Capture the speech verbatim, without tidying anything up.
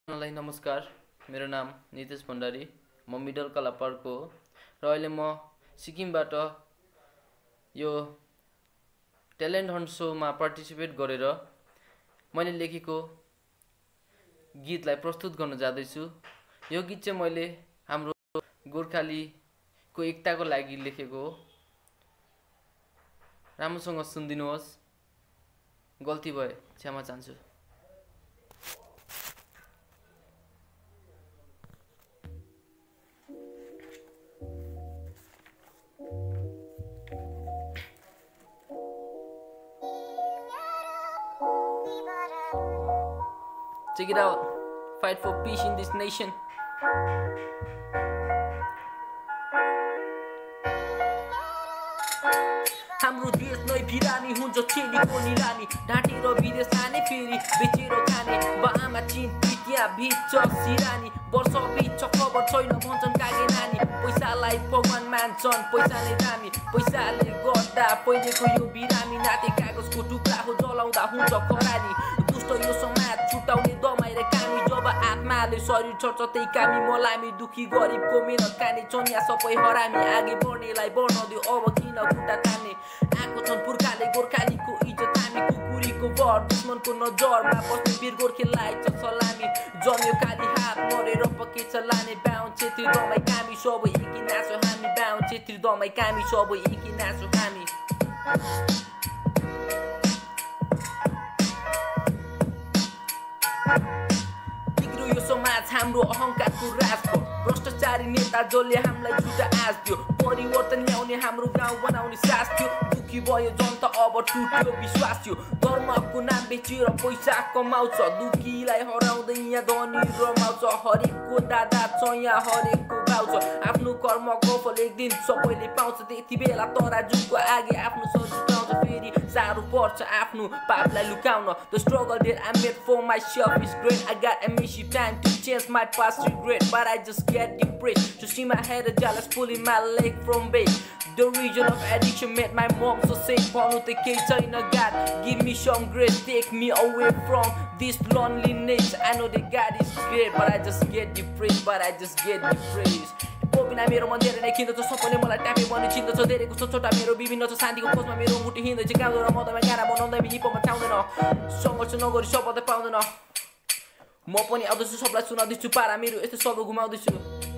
सबैजनालाई नमस्कार। मेरो नाम नितेश भण्डारी। म मिडल कलापारको हो र अहिले म सिक्किमबाट यो ट्यालेन्ट हन्ट सोमा पार्टिसिपेट गरेर मैले लेखेको गीतलाई प्रस्तुत गर्न जाँदैछु। यो गीत चाहिँ मैले हाम्रो गोर्खालीको एकताको लागि लेखेको हो। राम्रोसँग सुनिदिनुहोस्। गल्ती भए क्षमा चाहन्छु। Check it out. Fight for peace in this nation. हाम्रो देश नै बिरामी हुन्छ चेलीको निलामी ढाँटेर विदेश लाने फेरि बेचेर खाने बा आमा चिन पिटिया भित्र सिरानी वर्ष बिच खबर छैन भन्छन् कागे नानी पैसालाई भगवान मान्छन् पैसाले दामी पैसाले गर्दा पहिलेको यो बिरामी नाते कागजको टुक्रा हो जलाउँदा हुन्छ खरानी दुष्ट यो समाज छुटाउने दमाएर कामी जब आत्माले शरीर छर्छ त्यही कामी मलामी दुखी गरिबको मेहनत खाने चन्या सबै हरामी आगे बढ्नेलाई बढ्न दियो अब किन खुट्टा तान्ने आएको छन् पुर्खाले गोर्खालीको इज्जत हामी कुकुरीको बर दुश्मनको नजरमा बस्ने वीर गोर्खेलाई छ सलामी जम्यो काली हात मरेर पकेछ लाने बाहुन छेत्री दमाई कामी सबै एकी नाचो हामी बाहुन छेत्री दमाई कामी सबै एकी नाचो हामी बिग्रो यो समाज हाम्रो अहङ्कारको राजको भ्रष्टाचारी नेता जसले हामीलाई झुटा आश दियो परिवर्तन ल्याउने हाम्रो गाउँ बनाउने सास थियो दुखी भयो जनता अब टुट्यो विश्वास थियो धर्मको नाम बेचेर पैसा कमाउँछ दुखीलाई हराउँदै यहाँ धनी रमाउँछ हरेकको दादा छ यहाँ हरेकको भाउ छ आफ्नो कर्मको फल एक दिन सबैले पाउँछ त्यति बेला तराजुको आगे आफ्नो सजिलो पाउँछ फेरि साह्रो पर्छ आफ्नो पापलाई लुकाउन The struggle that I made for myself is great I got a mission time to change my past regret but I just get depressed to see my head a jealous pulling my leg from bed The region of addiction made my mom so sick Ponu te kei chaina God give me some grace take me away from this loneliness I know that God is great but I just get depressed but I just get depressed बिना मेरो मन धेरै नै खिन्दछ सबैले मलाई ट्यापे बनि चिन्दछ धेरैको छ छोटा मेरो विभिन्न छ शान्तिको खोजमा मेरो मुटु हिँड्दैछ गाउँदैन मदमा गाना बनाउँदै हिपमा छाउँदैन सङ्घर्ष नगरी सफलता पाउँदैन म पनि आउँदैछु सबलाई सुनाउँदैछु पारा मेरो यस्तो सब घुमाउँदैछु